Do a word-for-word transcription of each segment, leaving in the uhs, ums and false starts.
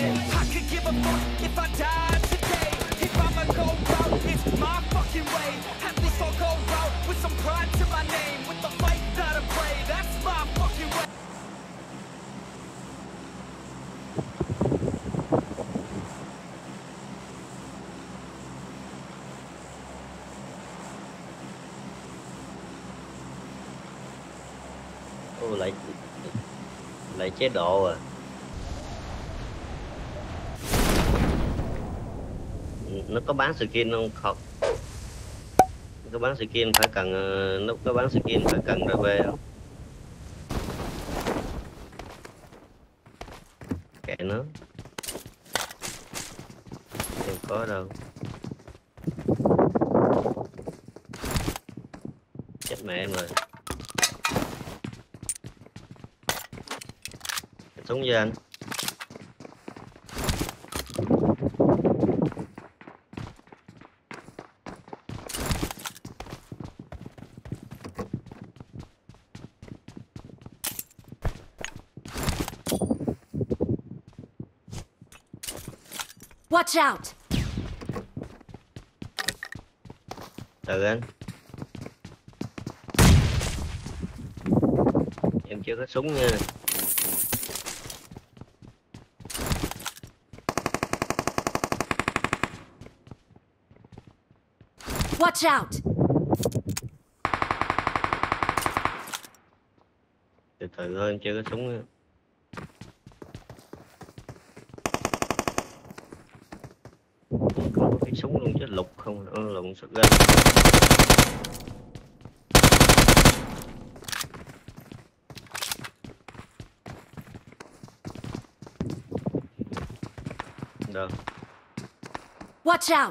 I could give a fuck if I died today. If I'ma go out, it's my fucking way. At least I'll go out with some pride to my name. With the fight that I play, that's my fucking way. Ô, lại lại chế độ à. Nó có bán skin không? Không. Nó có bán skin phải cần nó có bán skin phải cần rờ vê không? Kệ nó. Không có đâu. Chết mẹ em rồi. Súng với anh. Watch out. Từ anh. Em chưa có súng nha. Watch out. Từ từ thôi, em chưa có súng nha. Có cái súng luôn chứ lục không, nó lục sực ra. Đâu? Watch out.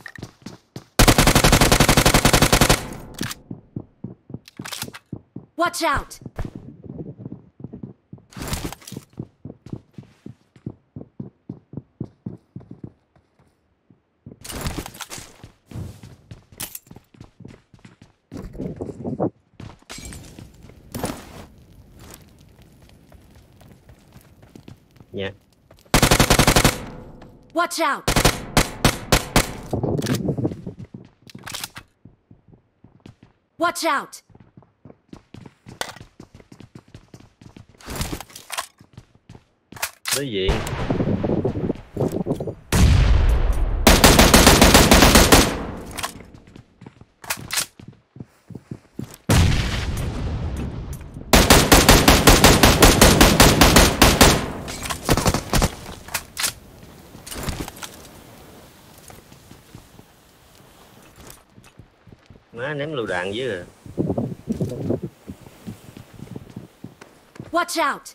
Watch out. Nha. Watch out. Watch out. Đối diện. Má ném lựu đạn dưới rồi. Watch out.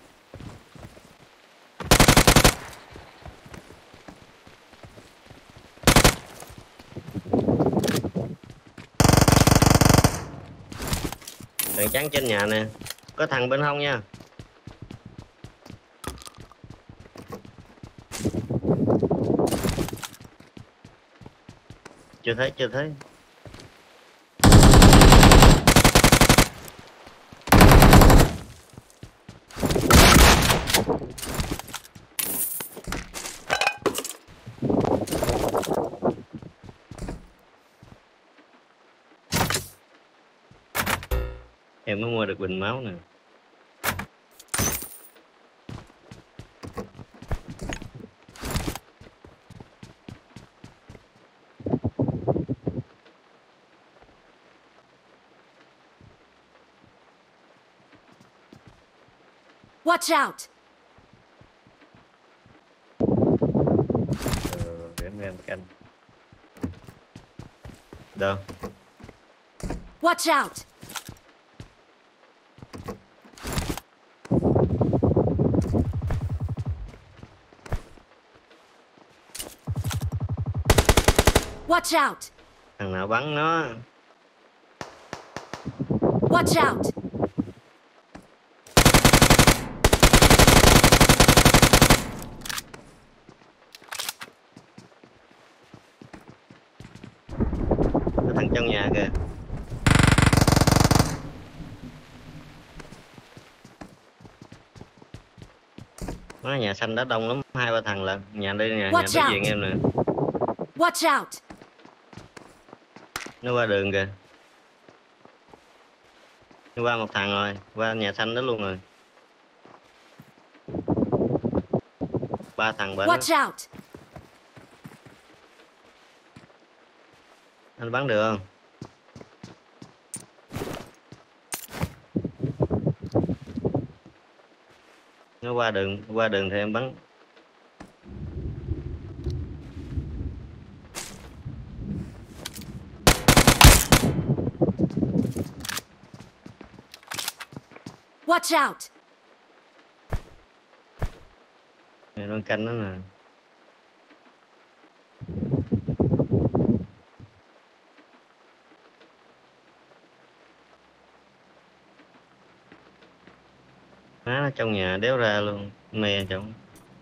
Thằng trắng trên nhà nè. Có thằng bên hông nha. Chưa thấy, chưa thấy. Em mới mua được bình máu nè. Watch out. Ờ, để em canh. Đâu? Watch out. Watch out. Thằng nào bắn nó? Watch out. Có thằng trong nhà kìa. Má Má nhà xanh đã đông lắm, hai ba thằng lận. Nhà đây nè, nhà Watch đối out. diện em nè. Watch out! Nó qua đường kìa. Nó qua một thằng rồi, qua nhà xanh đó luôn rồi. Ba thằng bên đó. Watch out! Anh bắn được không? Nó qua đường, qua đường thì em bắn. Watch out! Này nó canh nó nè. Má nó trong nhà đéo ra luôn, mè chồng.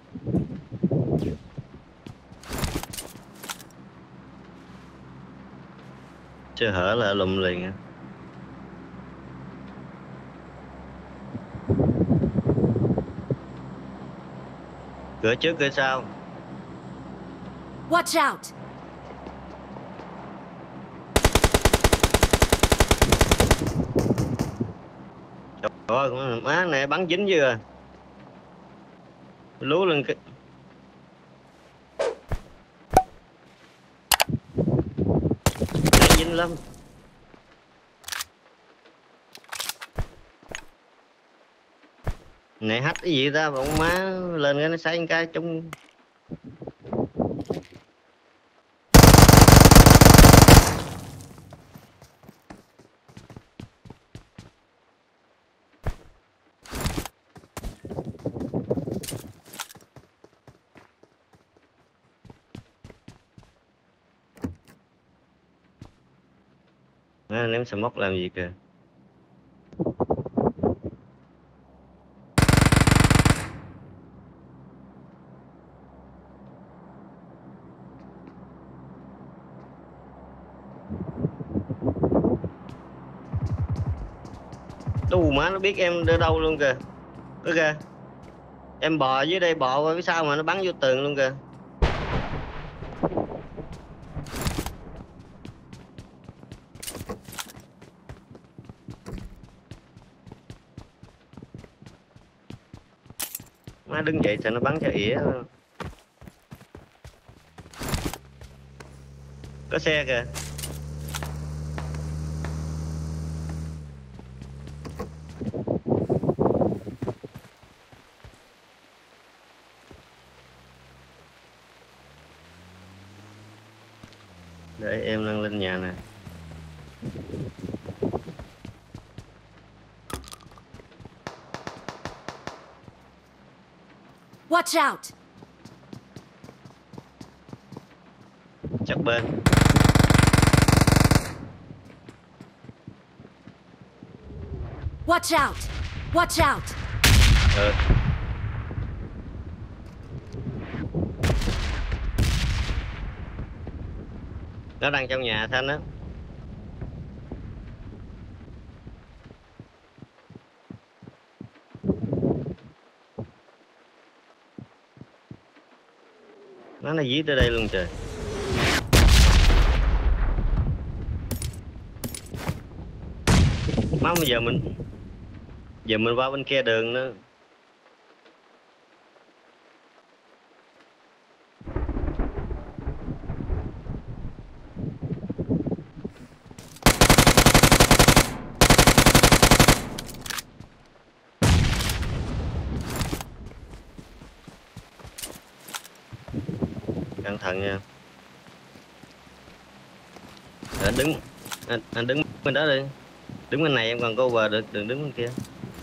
Chưa hở là lùm liền à. Cửa trước cửa sau. Watch out! Trời ơi, má này bắn dính chưa? Lú lên cái. Này dính lắm. Này hack cái gì ta, bóng má lên cái nó xây cái trong. Má ném smoke làm gì kìa. Đù má nó biết em đưa đâu luôn kìa. Cứ kìa. Em bò dưới đây bò qua phía sau mà nó bắn vô tường luôn kìa. Má đứng dậy sao nó bắn cho ỉa. Có xe kìa. Để em đang lên nhà nè. Watch out! Chắc bên. Watch out! Watch out! Ừ. Nó đang trong nhà Thanh á. Nó nó dí tới đây luôn trời. Má bây giờ mình giờ mình qua bên kia đường nữa. Cẩn thận nha. Anh đứng anh, anh đứng bên đó đi. Đứng bên này em còn cover được, đừng đứng bên kia.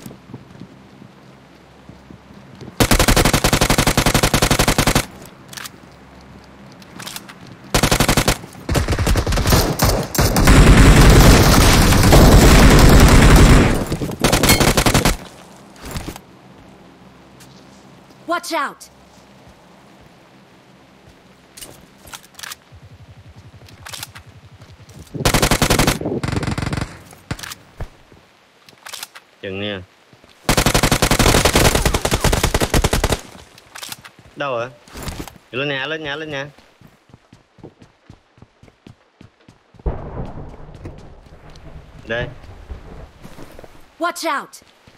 Watch out! Chừng nha. Đâu rồi? Lên nhà, lên nhà, lên nhà. Đây. Watch out!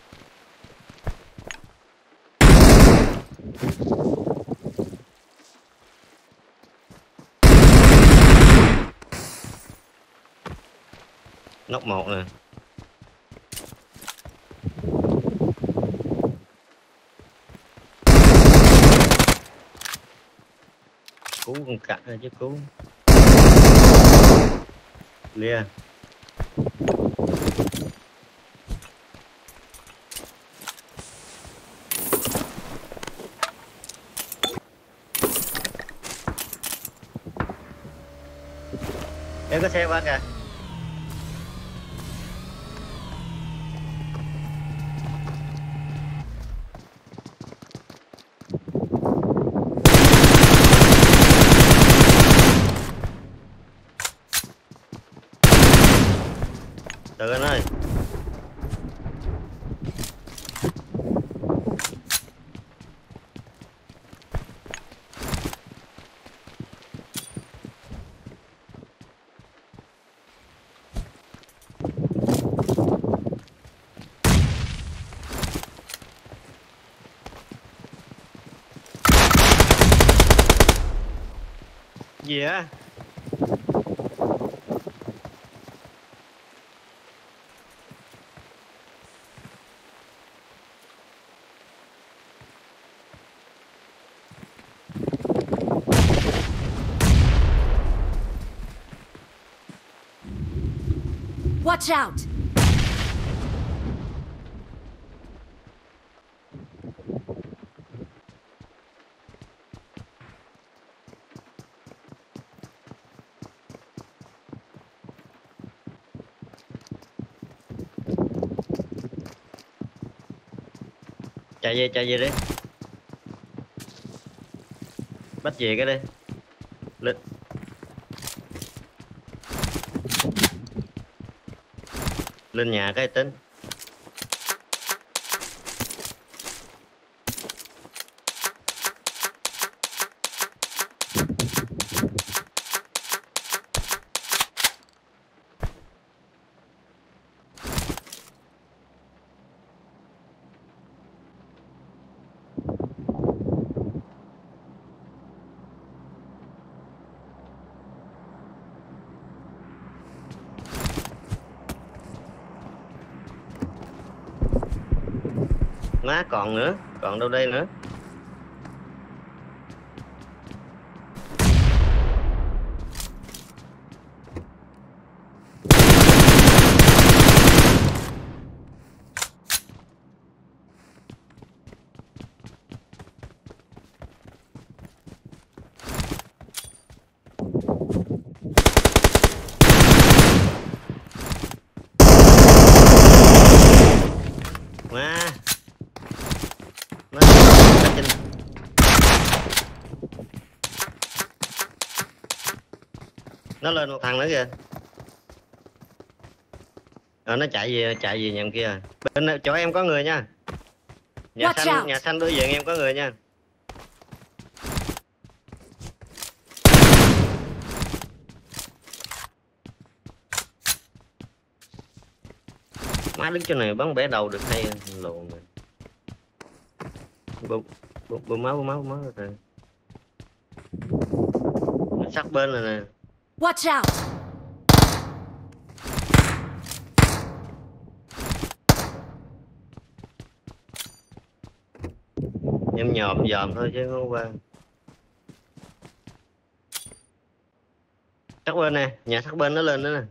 Nóc một nè. Cứu con cặc rồi chứ cứu. Lia. Em có xe qua kìa. Từ anh ơi. Gì á? Watch out! Chạy về, chạy về đi. Bắt về cái đi. Lên. Lên nhà cái tính. Má còn nữa, còn đâu đây nữa. Má. Má. Nó lên một thằng nữa kìa. Ờ, nó chạy về, chạy về nhà kia. Bên chỗ em có người nha. Nhà Watch xanh, out. nhà xanh đối diện em có người nha. Má đứng chỗ này bắn bẻ đầu được hay lộn này. Bơm bơm máu bơm máu bơm máu rồi. Nó sát bên rồi nè. Watch out! Em nhòm dòm thôi chứ không qua. Sát bên nè, nhà sát bên nó lên nữa nè.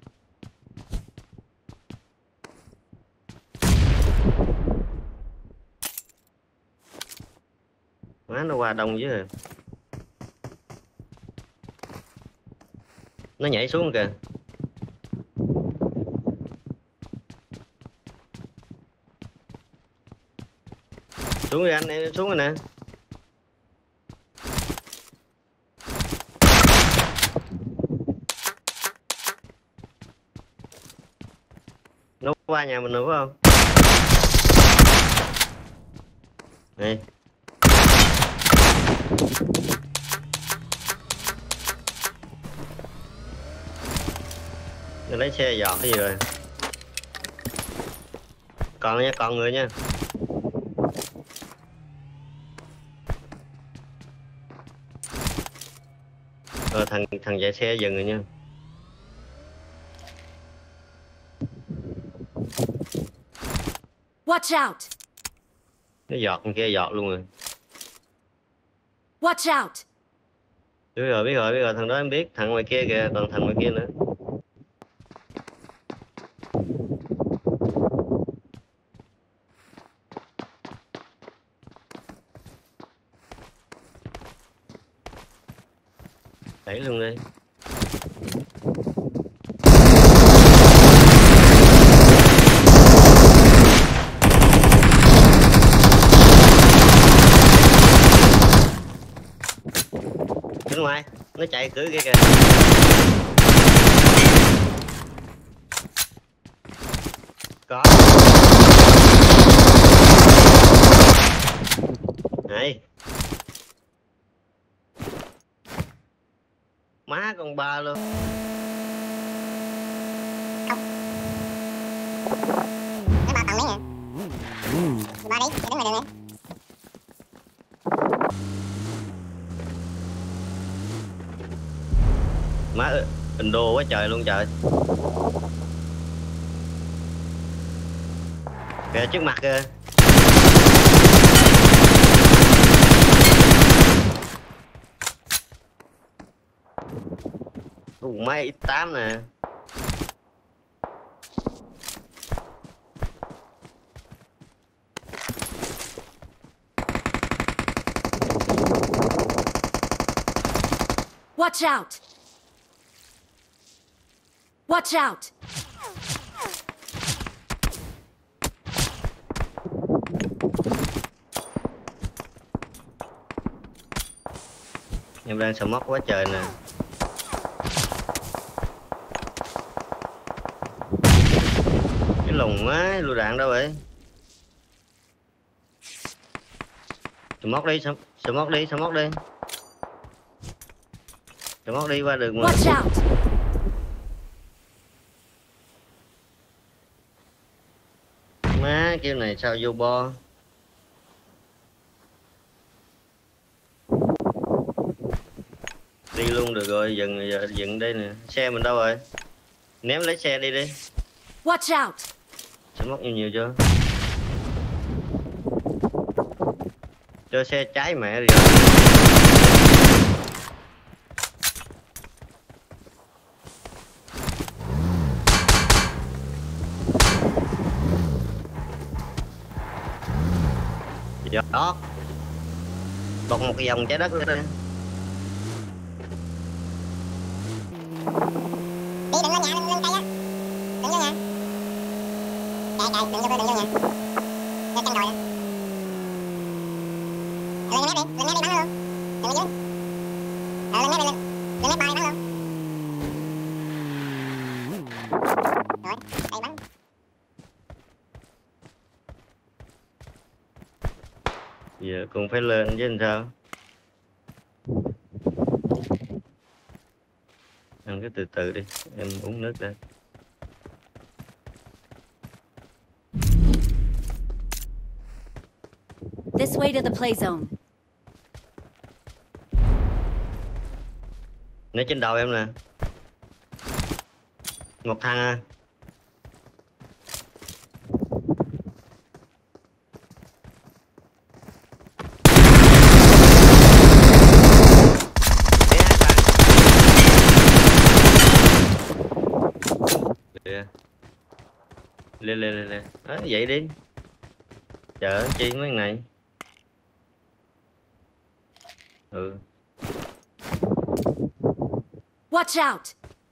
Má nó qua đông chứ. Nó nhảy xuống kìa. Xuống đi anh, em xuống rồi nè. Nó qua nhà mình nữa phải không? Này. lấy xe giọt cái gì rồi. Còn nha, còn người nha. Ờ, thằng thằng chạy xe dừng rồi nha. Watch out! Nó giọt con kia giọt luôn rồi. Watch out! Biết rồi, biết rồi, biết rồi, thằng đó em biết, thằng ngoài kia kìa, còn thằng ngoài kia nữa. Đẩy luôn đi. Bên ngoài, nó chạy cứ kia kìa. Có. Này. Má con ba luôn. Nó ba tầng mấy hả? Ba đi, đứng ngoài đường đi. Má Indo quá trời luôn trời. Kìa trước mặt kìa. Ủa máy ích tám nè. Watch out! Watch out! Em đang sợ móc quá trời nè. Cái lùng á, lựu đạn đâu vậy? Sợ móc đi, sợ móc đi, sợ móc đi. Sợ móc đi qua đường mà. Watch out! Má kêu này sao vô bo. Đi luôn được rồi, dừng giờ dừng đây nè. Xe mình đâu rồi? Ném lấy xe đi đi. Watch out! Sẽ móc nhiều nhiều chưa? Cho xe trái mẹ rồi. Giờ đó bọc một cái vòng trái đất nữa đây. Đi đừng lên nhà, lên, lên cây á. Đừng vô nhà. Chạy chạy, đừng vô, đừng vô nhà. Lên căn đồi nè. Lên nép đi, lên nép đi bắn luôn. Đừng lên dưới. Ờ lên nép đi, lên. Lên nép bay bắn luôn. Rồi, đây bắn. Giờ cũng phải lên chứ làm sao. Ăn cái từ từ đi, em uống nước đây. This way to the play zone. Nó trên đầu em nè. Một thằng à. Lên lên lên lên. Đó, vậy đi. Chờ chi mấy này. Ừ. Watch out!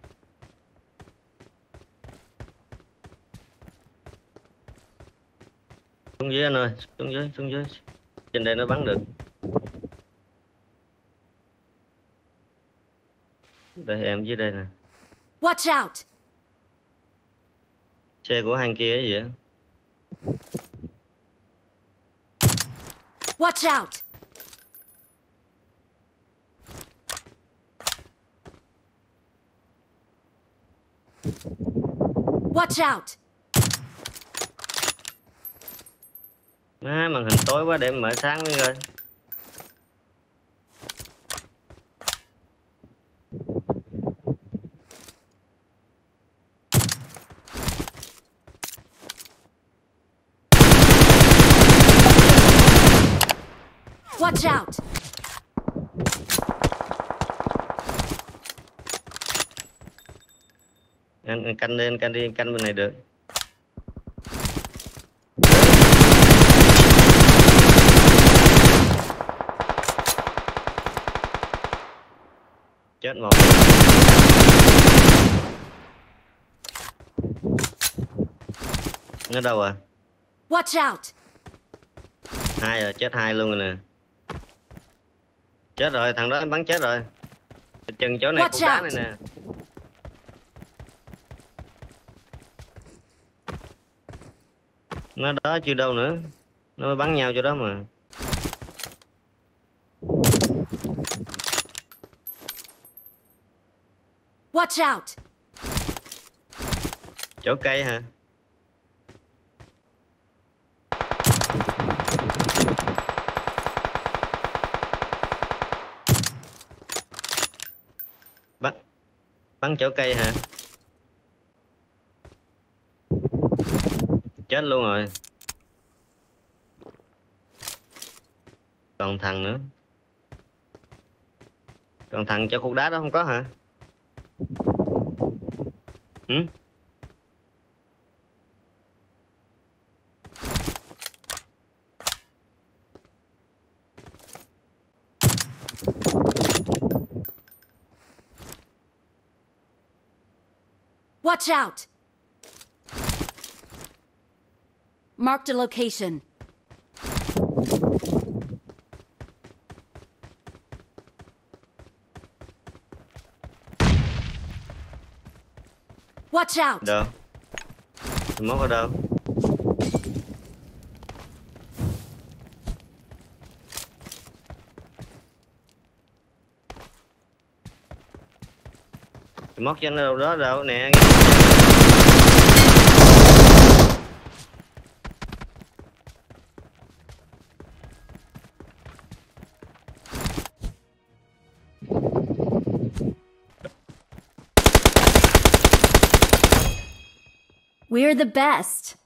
Xuống dưới anh ơi, xuống dưới, xuống dưới. Trên đây nó bắn được. Đây em dưới đây nè. Watch out! Xe của hàng kia cái gì á. Watch out! Watch out! Má, màn hình tối quá để mở sáng mới rồi. Watch out! Anh, anh canh lên, canh đi, canh bên này được. Chết một. Nó đâu à? Watch out! Hai rồi, chết hai luôn rồi nè. Chết rồi, thằng đó bắn chết rồi. Chừng chỗ này Watch cục đá out. này nè. Nó đó chưa đâu nữa. Nó mới bắn nhau chỗ đó mà. Watch out! Chỗ cây hả? Bắn bắn chỗ cây hả? Chết luôn rồi. Còn thằng nữa. Còn thằng chỗ cục đá đó không có hả? Ừ? Watch out! Marked a location. Watch out! Đâu? Mốt ở đâu? Móc cho nó đâu đó đâu nè. We're the best.